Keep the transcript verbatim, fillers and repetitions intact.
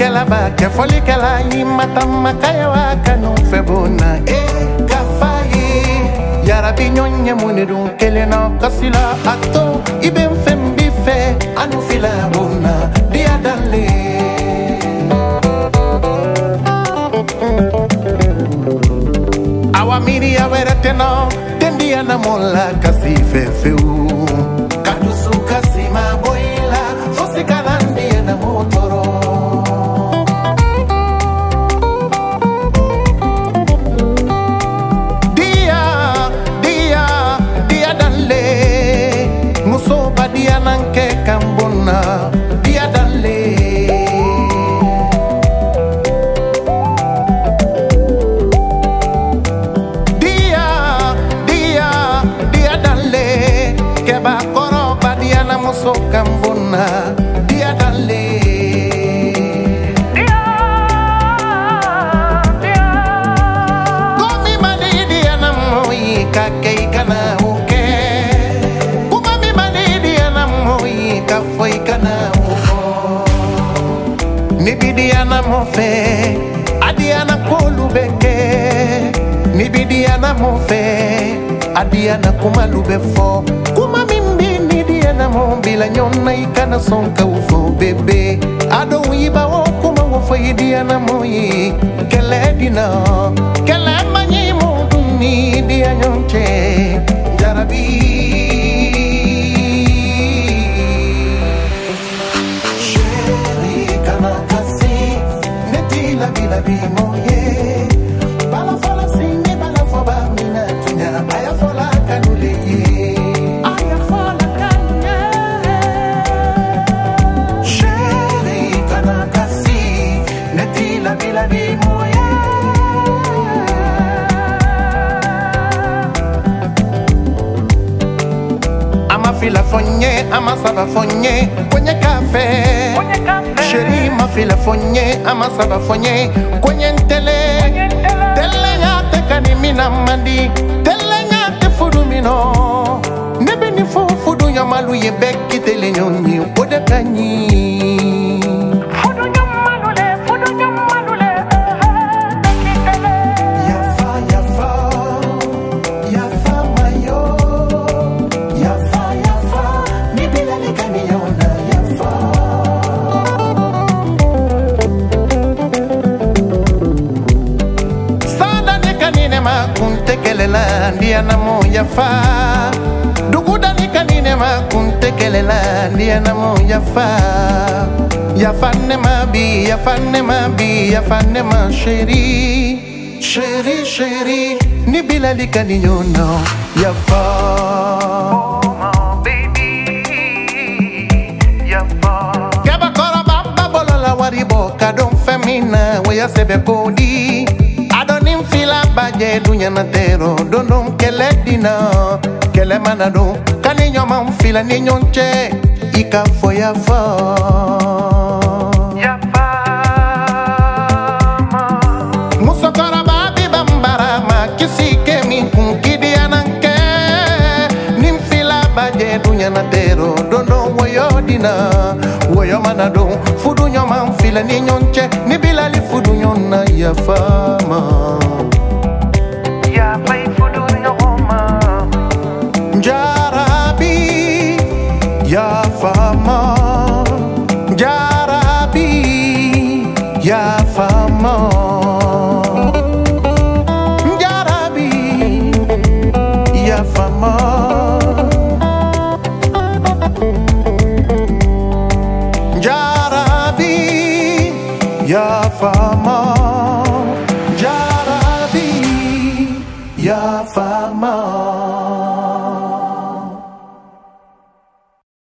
kela ba ke foli kela yi mata makaya wa kanu febona e kafai ya rabi nyonye munidu kele na kasila ato iben fembi fe anu fila bona dia dale awa miri ya wereteno tendia na mola kasi fefeu kadusu kasi maboila fosi kalandi na motoro dia dia dia dale muso badia nanke kambona dia dale so kambona dia dale dia dia komi mani dia na moi kake kana uke komi mani dia na moi ka foi kana uko ni bidia na mofe adia na kolubeke ni bidia na mofe adia na kumalube fo kuma na mombila nyona ikana sonka ufo bebe ado wiba wokuma wofo idia na moyi kele dina kele manyi muduni dia nyonche jarabi sheri kana kasi netila bila bimoye bala fola singi bala foba mina tunya aya fola kanuleye bila di moya ama fila fonye ama saba fonye kwenye kafe sheri ma fila fonye ama saba fonye kwenye ntele tele nyate kanimina mandi tele nyate fudu mino nebe ni fudu nyamalu yebeki tele nyonyi ode kanyi kuntekelela ndia na moya fa duguda nikanine ma kuntekelela ndia na moya fa ya fanne mabi ya fanne mabi ya fanne ma sheri sheri sheri ni bila likaniyo no ya fa oh my baby ya fa gaba kora baba bolola waribo kadon femina we ya sebe kodi adonim fila baje dunya na tero dondom kele dina kele manado kani nyoma mfila ni nyonche ika fo ya fa ya fa musokora babi bambara ma kisike mi kunkidi ananke nim fila baje dunya na tero dondom woyo dina woyo manado fudu nyoma mfila ni nyonche ni bila li fudu nyona ya fama ya play fudu nyoma jarabi ya fama jarabi ya fama jarabi ya fama jarabi ya fama